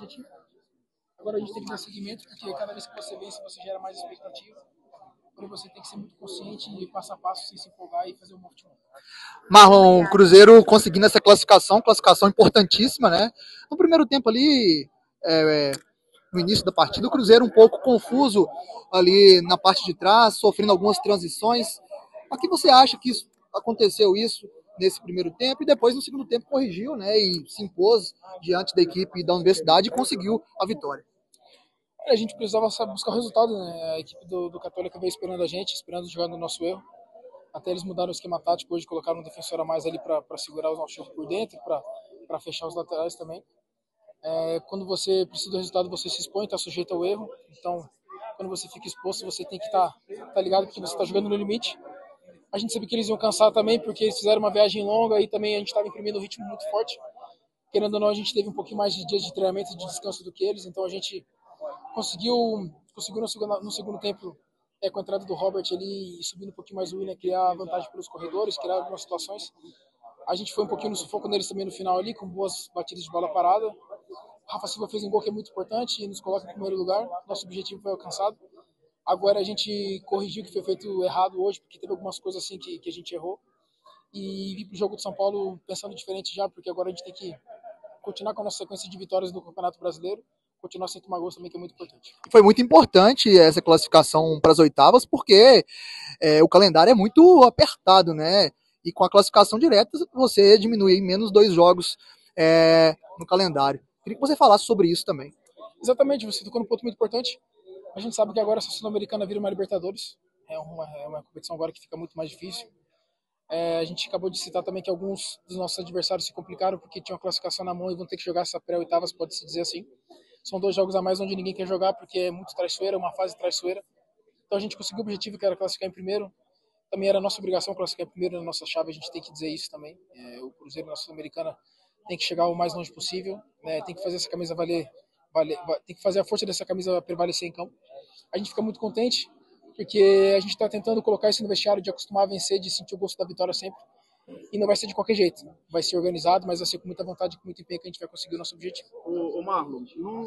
Agora a gente tem que dar seguimento, porque cada vez que você vence, você gera mais expectativa. Porém, você tem que ser muito consciente e passo a passo, sem se empolgar e fazer um bom futebol. Marlon, Cruzeiro conseguindo essa classificação importantíssima, né? No primeiro tempo ali, no início da partida, o Cruzeiro um pouco confuso ali na parte de trás, sofrendo algumas transições. A que você acha que aconteceu isso nesse primeiro tempo e depois no segundo tempo corrigiu, né? E se impôs diante da equipe da Universidade e conseguiu a vitória. A gente precisava buscar o resultado, né? A equipe do Católica veio esperando a gente, esperando jogar no nosso erro. Até eles mudaram o esquema tático hoje, colocaram um defensor a mais ali para segurar os nossos jogos por dentro, para fechar os laterais também. Quando você precisa do resultado, você se expõe, está sujeito ao erro. Então, quando você fica exposto, você tem que estar ligado porque você está jogando no limite. A gente sabia que eles iam cansar também, porque eles fizeram uma viagem longa e também a gente estava imprimindo um ritmo muito forte. Querendo ou não, a gente teve um pouquinho mais de dias de treinamento e de descanso do que eles, então a gente conseguiu no segundo tempo, com a entrada do Robert ali e subindo um pouquinho mais o Willian, criar vantagem pelos corredores, criar algumas situações. A gente foi um pouquinho no sufoco neles também no final ali, com boas batidas de bola parada. O Rafa Silva fez um gol que é muito importante e nos coloca em primeiro lugar. Nosso objetivo foi alcançado. Agora a gente corrigiu o que foi feito errado hoje, porque teve algumas coisas assim que a gente errou. E vir pro jogo de São Paulo pensando diferente já, porque agora a gente tem que continuar com a nossa sequência de vitórias no Campeonato Brasileiro, continuar sem tomar gols também, que é muito importante. Foi muito importante essa classificação para as oitavas, porque o calendário é muito apertado, né? E com a classificação direta, você diminui em menos 2 jogos no calendário. Queria que você falasse sobre isso também. Exatamente, você tocou num ponto muito importante. A gente sabe que agora essa Sul-Americana vira uma Libertadores. É uma competição agora que fica muito mais difícil. A gente acabou de citar também que alguns dos nossos adversários se complicaram porque tinham a classificação na mão e vão ter que jogar essa pré-oitavas, pode-se dizer assim. São 2 jogos a mais onde ninguém quer jogar porque é muito traiçoeira, uma fase traiçoeira. Então a gente conseguiu o objetivo que era classificar em primeiro. Também era nossa obrigação classificar em primeiro na nossa chave, a gente tem que dizer isso também. O Cruzeiro na Sul-Americana tem que chegar o mais longe possível, né? Tem que fazer essa camisa tem que fazer a força dessa camisa prevalecer em campo. A gente fica muito contente porque a gente está tentando colocar isso no vestiário de acostumar a vencer, de sentir o gosto da vitória sempre. E não vai ser de qualquer jeito. Vai ser organizado, mas vai ser com muita vontade, com muito empenho que a gente vai conseguir o nosso objetivo. Ô Marlon, não